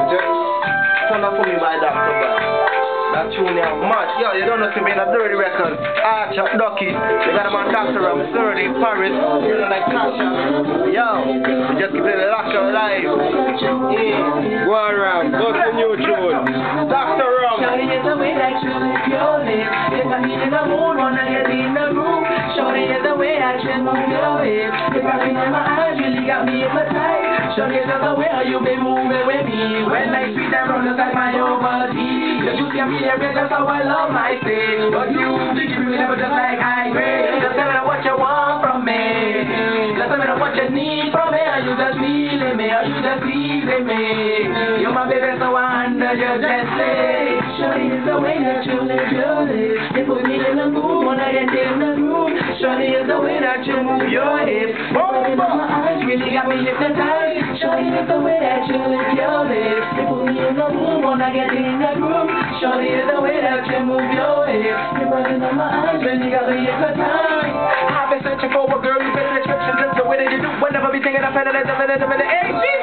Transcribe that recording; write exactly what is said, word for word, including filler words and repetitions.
just turn up for me by Doctor.Rum. That tune here, mad. Yo, you don't know to be in a dirty record. Archer, Ducky. You got him on Doctor.Rum, thirty, Paris, you know, like Kasha. Yo, you just keep it locked and live. Yeah. Go on, Ram. Go to the new tune. Doctor.Rum. Shorty is the way that you live your lips. If I need in the mood, wanna get in the room. Shorty is the way that you move your hips. If I feel in my eyes, really got me hypnotized. Shorty is the way you been moving with me. When I speak that from the side, my overseas. You see me there, that's how I love my stage. But you, you never just like I grade. Just tell me what you want from me. Just tell me what you need from me. Are you just feeling me? Are you just teasing me? You're my baby, so I under your just say. Shorty is the way that you live your lips. You put me in the mood, wanna get in the room. Shorty is the way that you move your hips. Open up my eyes, really got me hypnotized. Shorty is the way that you live your lips. You put me in the mood, wanna get in the room. Shorty is the way that you move your hips. You're burning on my eyes, really got me hypnotized. I've been searching for a girl who fit the description, just the way that you do. Whenever be thinking I'm better than the A G.